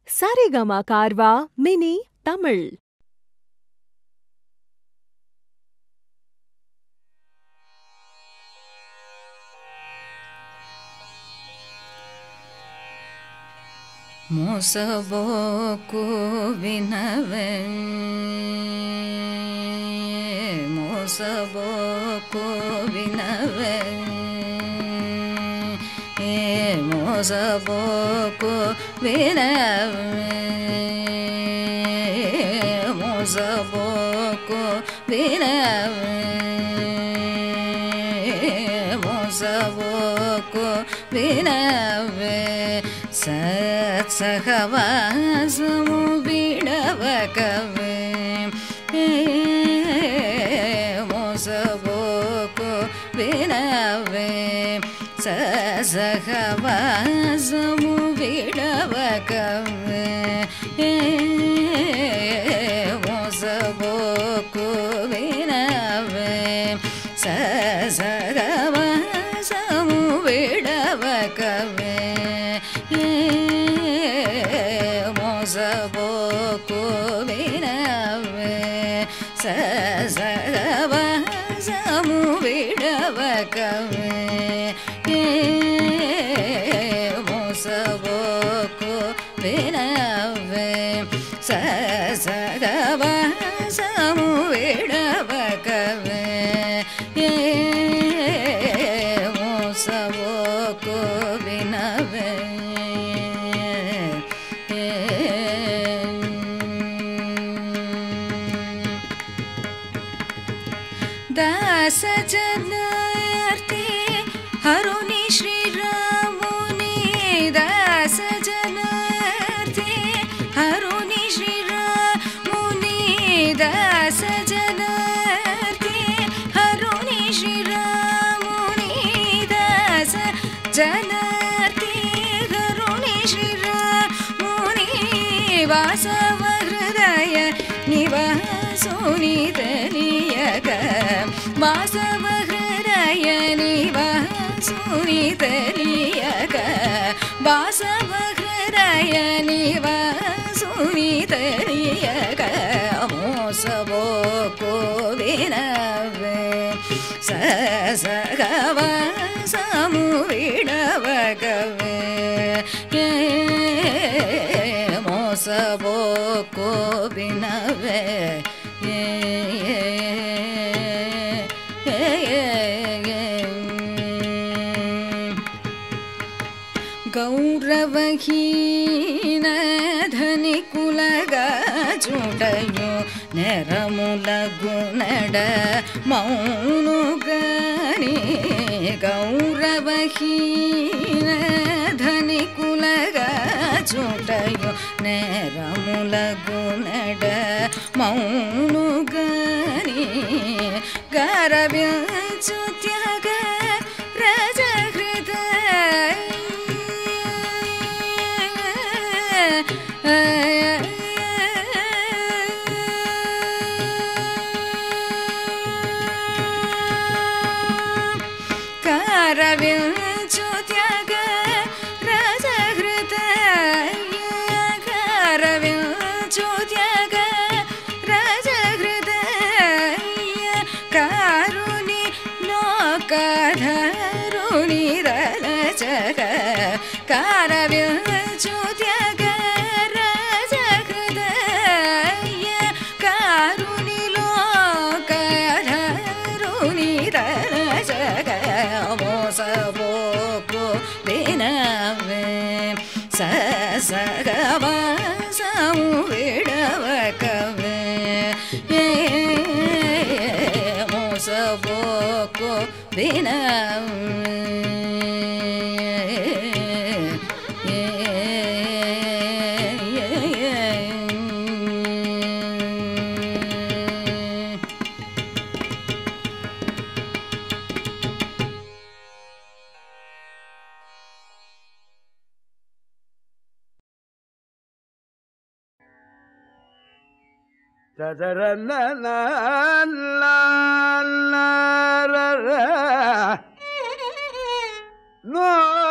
Saregama Carvaan mini Tamil. மோசபோக்கு வினவே மோசபோக்கு வினவே மோசபோக்கு வினவே மோசபோக்கு வினவே மோசபோக்கு வினவே சகவாசமு விடவகவே மோசபோக்கு வினவே சகவாசமு விடவகவே மோசபோக்கு வினவே சகவாசமு விடவகவே மோசபோக்கு வினவே சகவாசமு விடவகவே மோசபோக்கு வினவே சகவாசமு விடவகவே மோசபோக்கு வினவே दास जनार्थे हरुनि श्रीरामुनि दास जनार्थे हरुनि श्रीरामुनि दास जनार्थे हरुनि श्रीरामुनि दास जनार्थे हरुनि श्रीरामुनि वासव हृदय निवासुनि तलियग वासव हृदय निवासुनि तलियग वासव हृदय निवासुनि तलियग मोसबोको विनवे सगवासमु विडवगवे मोसबोको विनवे गौरवहीन धनिकुलगाजुडयो नेरमुलगुनड मौनुगनि गौरवहीन धनिकुलगाजुडयो नेरमुलगुनड मौनुगनि गारव्यच्युत्याग कारव्यच्युत्याग राजहृदय कारव्यच्युत्याग राजहृदय कारुणि लोकधरुणि रलजग कारव्यच्युत्याग राजहृदय कारुणि लोकधरुणि रलजग मोसबोको विनवे सगवासमु विडवगवे मोसबोको विनवे No